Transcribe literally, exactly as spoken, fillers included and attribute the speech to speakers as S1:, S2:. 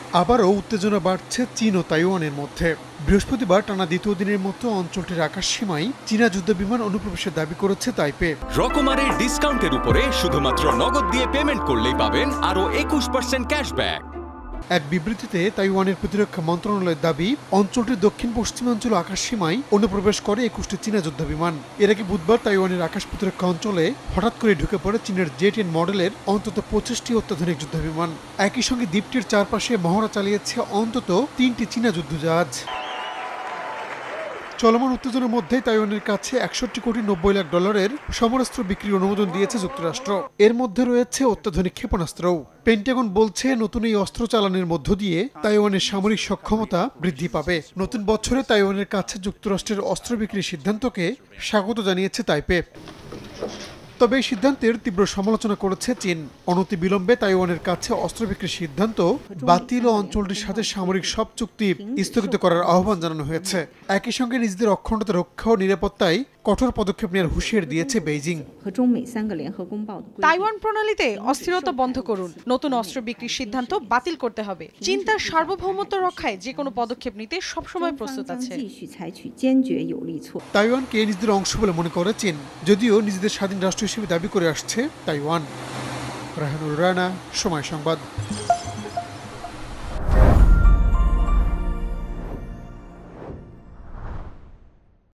S1: আবারও উত্তেজনা বাড়ছে চীন ও তাইওয়ানের মধ্যে। বৃহস্পতিবার টানা দ্বিতীয় দিনের মতো অঞ্চলটির আকাশ সীমায় চীনা যুদ্ধবিমান অনুপ্রবেশের দাবি করেছে তাইপে।
S2: রকমারের ডিসকাউন্টের উপরে শুধুমাত্র নগদ দিয়ে পেমেন্ট করলেই পাবেন আরো একুশ পার্সেন্ট ক্যাশব্যাক।
S1: এক বিবৃতিতে তাইওয়ানের প্রতিরক্ষা মন্ত্রণালয়ের দাবি, অঞ্চলটির দক্ষিণ পশ্চিমাঞ্চল আকাশ সীমায় অনুপ্রবেশ করে একুশটি চীনা যুদ্ধবিমান। এর আগে বুধবার তাইওয়ানের আকাশ প্রতিরক্ষা অঞ্চলে হঠাৎ করে ঢুকে পড়ে চীনের জে টেন মডেলের অন্তত পঁচিশটি অত্যাধুনিক যুদ্ধবিমান। একই সঙ্গে দ্বীপটির চারপাশে মহড়া চালিয়েছে অন্তত তিনটি চীনা যুদ্ধজাহাজ। চলমান উত্তেজনার মধ্যে তাইওয়ানের কাছে একষট্টি কোটি নব্বই লাখ ডলারের সমরাস্ত্র বিক্রির অনুমোদন দিয়েছে যুক্তরাষ্ট্র। এর মধ্যে রয়েছে অত্যাধুনিক ক্ষেপণাস্ত্রও। পেন্টাগন বলছে, নতুন এই অস্ত্র চালানের মধ্য দিয়ে তাইওয়ানের সামরিক সক্ষমতা বৃদ্ধি পাবে। নতুন বছরে তাইওয়ানের কাছে যুক্তরাষ্ট্রের অস্ত্র বিক্রির সিদ্ধান্তকে স্বাগত জানিয়েছে তাইপে। তবে এই সিদ্ধান্তের তীব্র সমালোচনা করেছে চীন। অনতিবিলম্বে তাইওয়ানের কাছে অস্ত্র বিক্রির সিদ্ধান্ত বাতিল ও অঞ্চলটির সাথে সামরিক সব চুক্তি স্থগিত করার আহ্বান জানানো হয়েছে। একই সঙ্গে নিজেদের অখণ্ডতা রক্ষা ও নিরাপত্তায় কঠোর পদক্ষেপ নেওয়ার হুঁশিয়ারি দিয়েছে বেইজিং।
S3: তাইওয়ান প্রণালীতে অস্থিরতা বন্ধ করুন, নতুন অস্ত্র বিক্রির সিদ্ধান্ত বাতিল করতে হবে। চীন তার সার্বভৌমত্ব রক্ষায় যে কোনো পদক্ষেপ নিতে সবসময় প্রস্তুত আছে।
S1: তাইওয়ানকে নিজেদের অংশ বলে মনে করে চীন, যদিও নিজেদের স্বাধীন রাষ্ট্র হিসেবে দাবি করে আসছে তাইওয়ান। রাহানুর রানা, সময় সংবাদ।